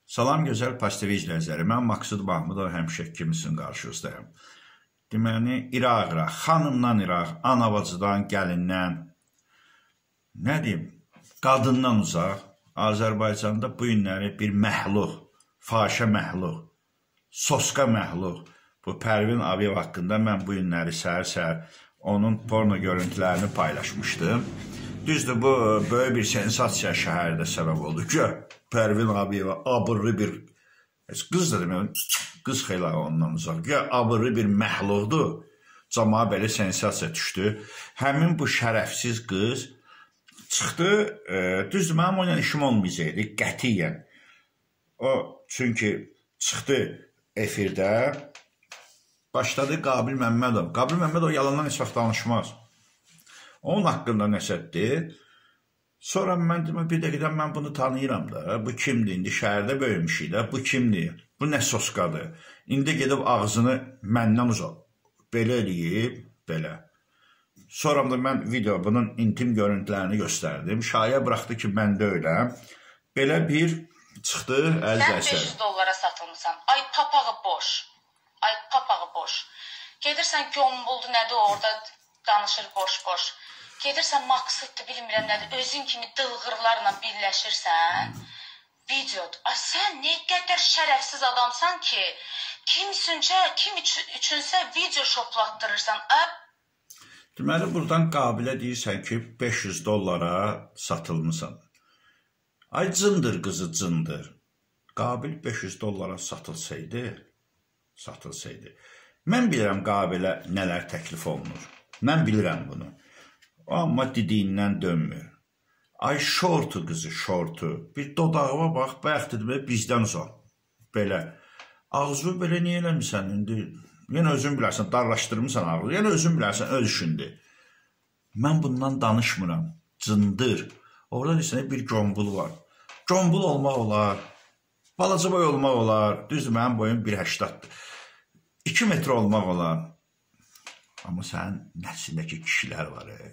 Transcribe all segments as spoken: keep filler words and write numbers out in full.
Salam gözəl Post-T V izləyiciləri, mən Maqsud Mahmudov həmişə kimisinin qarşınızdayım. Deməli, İraq-İraq, xanımdan İraq, anavacıdan, gəlindən, nə deyim, qadından uzaq, Azərbaycanda bu günləri bir məxluq, faşə məxluq, soska məxluq, bu Pərvin Abiyev haqqında mən bu günləri səhər-səhər onun porno görüntülərini paylaşmışdım. Düzdür, bu böyük bir sensasiya şəhərdə səbəb oldu ki, Pərvin Abiyeva abırlı bir, qız da demək, qız xeyla ondan uzaq, ki, abırlı bir məxluqdur, camağa belə sensasiya düşdü. Həmin bu şərəfsiz qız çıxdı, e, düzdür, mənim onunla işim olmayacaqdı, qətiyyən. O, çünki çıxdı efirdə, başladı Qabil Məmmədov. Qabil Məmmədov yalandan heç vaxt danışmaz. Onun haqqında nəsətdir. Sonra mən demə, bir dəqiqdən mən bunu tanıyıram da, bu kimdir, indi şəhərdə böyümüşük də, bu kimdir, bu nə soskadır. İndi gedib ağzını məndən uzaq, belə eləyib, belə. Sonra da mən video, bunun intim görüntülərini göstərdim, şaya buraxdı ki, mən də öyləm. Belə bir çıxdı, əziz əsər. Sən beş yüz dollara satılmışsan, ay papağı boş, ay papağı boş. Gedirsən gömbuldu, nədir orada danışır boş-boş. Gedirsən Maqsuddur, bilmirəm nədir, özün kimi dılğırlarla birləşirsən, videodur. Ay, sən nə qədər şərəfsiz adamsan ki, kim üçüncə, kim üçünsə video şoplatdırırsan. Deməli, buradan Qabilə deyirsən ki, beş yüz dollara satılmışsan. Ay, cındır qızı, cındır. Qabil beş yüz dollara satılsaydı, satılsaydı. Mən bilirəm Qabilə nələr təklif olunur. Mən bilirəm bunu. Amma dediyindən dönmür. Ay, şortu qızı, şortu. Bir dodağıma bax, bayaq dedim, bizdən uzaq. Belə. Ağzı belə niyə eləmişsən indi? Yenə özün bilərsən, darlaşdırmışsan ağzı. Yenə özün bilərsən, öz işindir. Mən bundan danışmıram. Cındır. Orada deyirsən, bir gömbul var. Gömbul olmaq olar. Balaca boy olmaq olar. Düzdür, mənim boyum bir həştaddır. iki metr olmaq olar. Amma sənin nəslindəki kişilər var. E.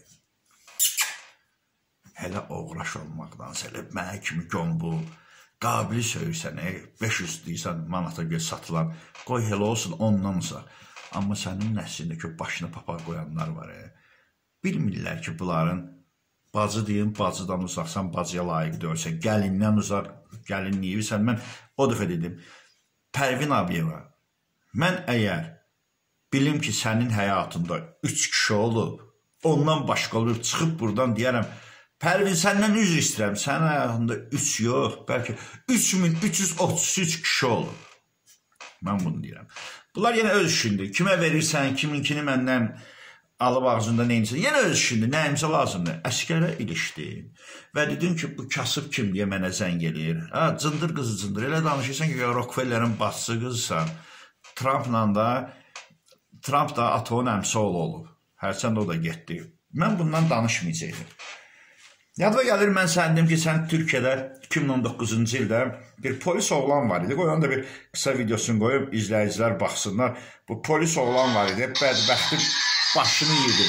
Hələ oğraş olmaqdansa, elə mənə kimi gömbul, Qabili söyürsən, e, beş yüz deyirsən, manata göz satılan, qoy hələ olsun ondansa. Amma sənin nəslindəki başına papaq qoyanlar var. E. Bilmirlər ki, bunların bacı deyim, bacıdan uzaqsan, bacıya layiq deyirsən, gəlindən uzaq, gəlinliyirsən. Mən o dəfə dedim, Pərvin Abiyeva, mən əgər bilim ki, sənin həyatında üç kişi olub, ondan başqa olur, çıxıb buradan deyərəm, Pərvin, səndən üzr istəyirəm, sənin həyatında üç yox, bəlkə üç min üç yüz otuz üç kişi olub. Mən bunu deyirəm. Bunlar yenə öz işindir. Kimə verirsən, kiminkini məndən alıb ağzında neyinsin, yenə öz işindir, nəyimsə lazımdır. Əskərə ilişdi və dedim ki, bu kasıb kim deyə mənə zəng eləyir. Ha, cındır qızı cındır, elə danışırsan ki, Rockefeller'in başçısı qızısan, Trumpla da Trump da Atovun əmsi oğlu olub. Hərçənd o da getdi. Mən bundan danışmayacaqdım. Yadıma gəlir, mən sən dedim ki, sən Türkiyədə iki min on doqquzuncu ildə bir polis oğlan var idi. Qoyan da bir qısa videosunu qoyub izləyicilər baxsınlar. Bu polis oğlan var idi. Bədbəxti başını yedin.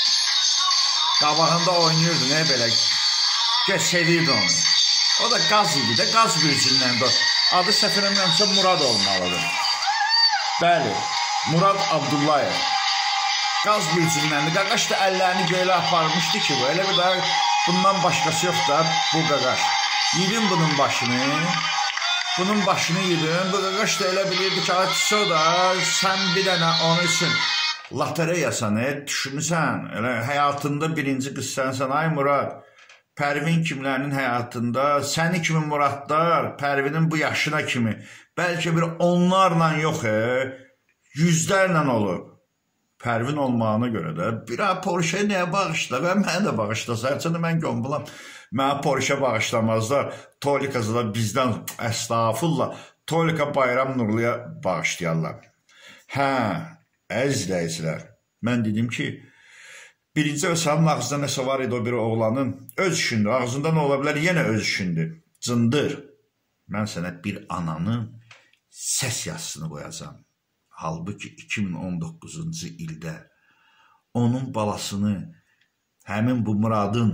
Qabağında oynayırdı, nə belə? Gəl, sevirdi onu. O da qaz idi də, qaz vircindən də. Adı səfirəmləmsə Murad olmalıdır. Bəli. Murad Abdullayev. Qaz vircindən də. Qaqaş da əllərini göylə aparmışdı ki, bu. Elə bir daha bundan başqası yox da bu qaqaş. Yedin bunun başını. Bunun başını yedin. Bu qaqaş da elə bilirdi ki, açsa da sən bir dənə onun üçün lotereyasan, e, düşmüsən. Elə həyatında birinci qız sənsən, ay Murad. Pərvin kimlərinin həyatında, səni kimi Muradlar, Pərvinin bu yaşına kimi, bəlkə bir onlarla yox, e, yüzlərlə olub. Pərvin olmağına görə də, bir ay Porsche nəyə bağışla və mənə də bağışla, sərçəndə mən gömbulam, mənə Porsche bağışlamazlar, Tolikası da bizdən, əstağfurullah, Tolika Bayram Nurluya bağışlayarlar. Hə, əzizləyicilər, mən dedim ki, birinci və sənin ağzında nəsə var idi o bir oğlanın, öz işindir, ağzında nə ola bilər, yenə öz işindir, cındır. Mən sənə bir ananın səs yazısını qoyacam. Halbuki iki min on doqquzuncu ildə onun balasını həmin bu Muradın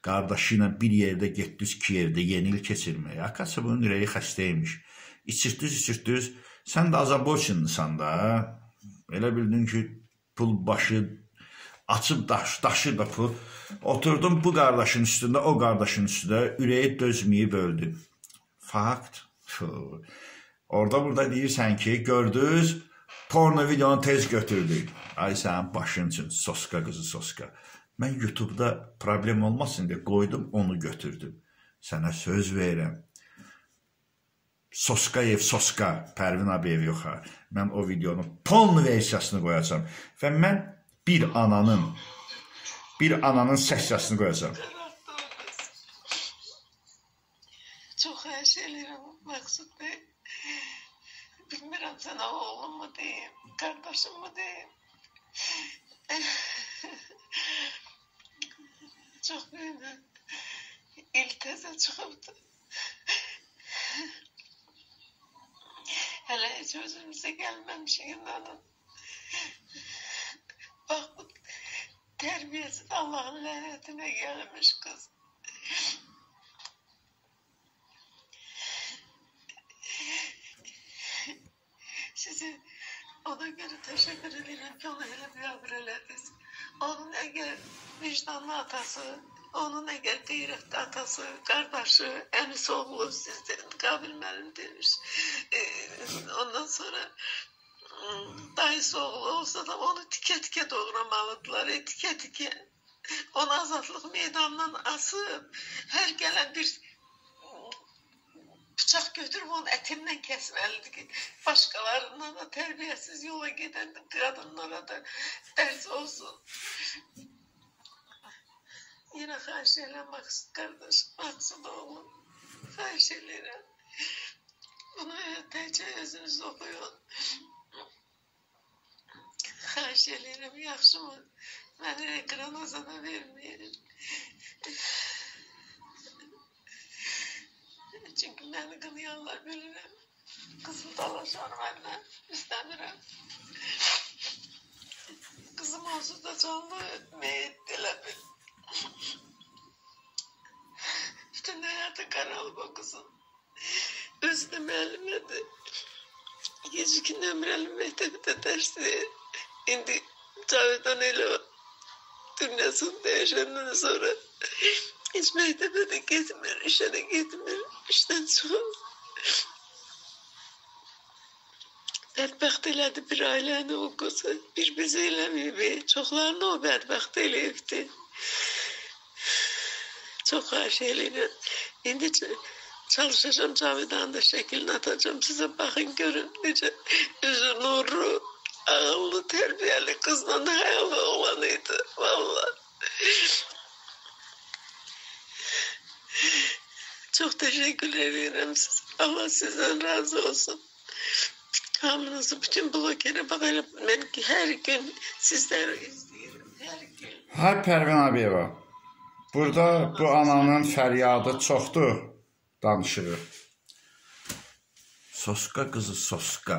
qardaşı ilə bir yerdə getdiniz Kiyevdə yeni il keçirməyə. Akası bunun ürəyi xəstəymiş. İçirtdiniz, içirtdiniz. Sən də Azərbaycanlısan da. Elə bildin ki, pul başı açıb daş, daşı da pul. Oturdum bu qardaşın üstündə, o qardaşın üstündə ürəyi dözməyib öldü. Fakt. Orada burada deyirsən ki, gördünüz, porno videonu tez götürdük. Ay sənin başın üçün, soska qızı soska. Mən YouTube'da problem olmasın deyə qoydum, onu götürdüm. Sənə söz verirəm. Soskayev, soska, Pərvin Abiyev yox ha. Mən o videonun porno versiyasını qoyacam. Və mən bir ananın, bir ananın səssiyasını qoyacam. Çox hər şeylərəm, Məqsud bəy. Bilmirəm sənə oğlum mu deyim, qardaşım mı deyim. Çox böyünə il təzə çıxıbdır. Hələ heç özümüzə gəlməmişik inanın. Bax bu tərbiyəsi Allahın lənətinə gəlmiş qız. Sizi ona görə təşəkkür edirəm ki, onu elə bir elədiniz. Onun əgər vicdanlı atası, onun əgər qeyrətli atası, qardaşı, əmisi oğlu sizdən Qabil müəllim demiş. Ondan sonra dayısı oğlu olsa da onu tikə-tikə doğramalıdılar, tikə-tikə. Onu azadlıq meydanından asıb, hər gələn bir bıçaq götürüb onun ətindən kəsməlidir ki, başqalarından da tərbiyəsiz yola gedən qadınlara da dərs olsun. Yenə xahiş edirəm, Məqsud qardaş, Məqsud oğlum, xahiş edirəm. Bunu təkcə özünüz oxuyun. Xahiş edirəm, yaxşı mı? Məni ekrana zada verməyin. Çünki məni qınayanlar bilirəm. Qızım dalaşar məndən, istəmirəm. Qızım onsuz da canlı meyit elə bil. Bütün həyatı qaralıb o qızım. Özü də müəllimədir. Geciki nömrəli məktəbdə dərs deyir. İndi Cavidan elə o dünyasını dəyişəndən sonra heç məktəbə də getmir, işə də getmir, işdən çıxır. Bədbəxt elədi bir ailəni o qızı, bir bizi eləməyib, çoxlarını o bədbəxt eləyibdi. Çox xahiş eləyirəm. İndi çalışacağım, Cavidanın da şəklini atacağım, sizə baxın, görün necə üzü nurlu, ağıllı, tərbiyəli qızla hayalı olan idi, valla. Çox təşəkkür edirəm siz. Allah sizdən razı olsun. Hamınızı, bütün blokere bax elə mən ki, hər gün sizləri izləyirəm, hər gün. Hay Pərvin Abiyeva, burada bu ananın fəryadı çoxdur, danışırıq. Soska qızı soska.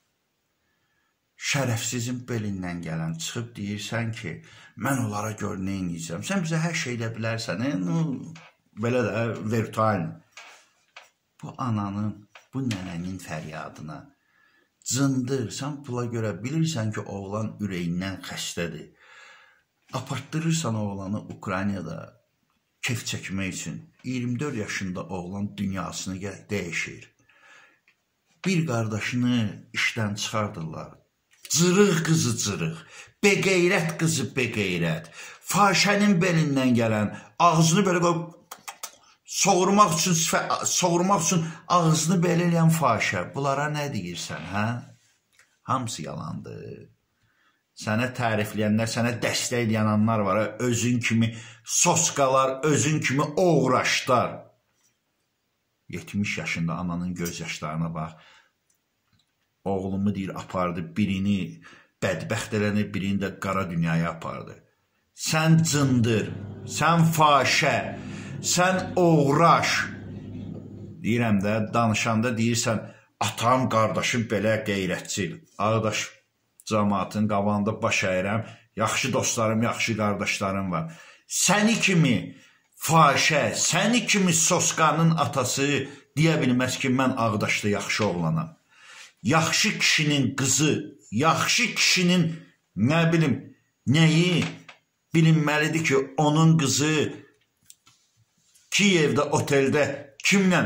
Şərəfsizin belindən gələn çıxıb deyirsən ki, mən onlara gör nə inəyəcəm. Sən bizə hər şey elə bilərsən, belə də virtual. Bu ananın, bu nənənin fəryadına cındır, sən pula görə bilirsən ki, oğlan ürəyindən xəstədir. Apartdırırsan oğlanı Ukraynada kef çəkmək üçün. iyirmi dörd yaşında oğlan dünyasını dəyişir. Bir qardaşını işdən çıxardırlar. Cırıq qızı cırıq, beqeyrət qızı beqeyrət, fahişənin belindən gələn, ağzını belə qoyub, soğurmaq üçün, soğurmaq üçün ağzını belə eləyən fahişə. Bunlara nə deyirsən, hə? Hamısı yalandır. Sənə tərifləyənlər, sənə dəstək eləyənlər var, özün kimi soskalar, özün kimi oğraşlar. yetmiş yaşında ananın göz yaşlarına bax. Oğlumu deyir, apardı, birini bədbəxt eləni, birini də qara dünyaya apardı. Sən cındır, sən fahişə, sən oğraş. Deyirəm də, danışanda deyirsən, atam, qardaşım belə qeyrətçil. Ağdaş cəmaatın qabağında baş əyirəm, yaxşı dostlarım, yaxşı qardaşlarım var. Səni kimi fahişə, səni kimi Soskanın atası deyə bilməz ki, mən Ağdaşda yaxşı oğlanam. Yaxşı kişinin qızı, yaxşı kişinin nə bilim, nəyi bilinməlidir ki, onun qızı Kiyevdə, oteldə kimlə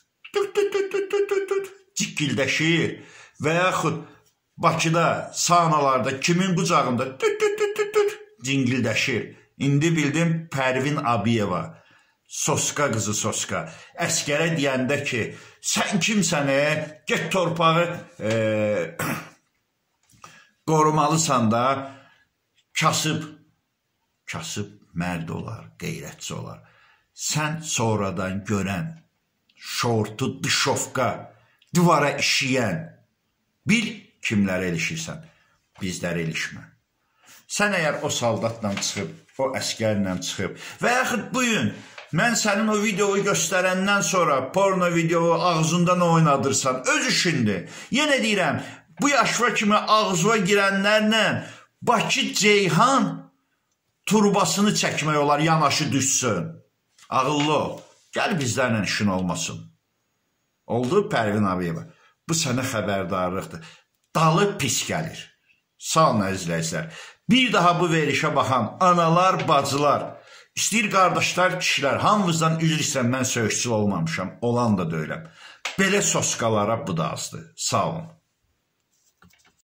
cikkildəşir və yaxud Bakıda, sahnalarda kimin qucağında cingildəşir. İndi bildim Pərvin Abiyeva, Soska qızı Soska, əskərə deyəndə ki, sən kimsən, e? Get torpağı e, qorumalısan da, kasıb, kasıb mərd olar, qeyrətçi olar. Sən sonradan görən, şortu, dışovka, divara işiyən, bil kimlərə ilişirsən, bizlərə ilişmə. Sən əgər o saldatla çıxıb, o əskərlə çıxıb və yaxud bugün mən sənin o videoyu göstərəndən sonra porno videoyu ağzından oynadırsan, öz işindir. Yenə deyirəm, bu yaşva kimi ağzıva girənlərlə Bakı Ceyhan turbasını çəkmək olar, yanaşı düşsün. Ağıllı ol, gəl bizlərlə işin olmasın. Oldu Pərvin Abiyeva. Bu sənə xəbərdarlıqdır. Dalı pis gəlir. Sağ olun əzizləyicilər. Bir daha bu verişə baxan analar, bacılar, istəyir qardaşlar, kişilər, hamımızdan üzr istəyirəm, mən söyüşçü olmamışam, olan da deyiləm. Belə soskalara bu da azdır. Sağ olun.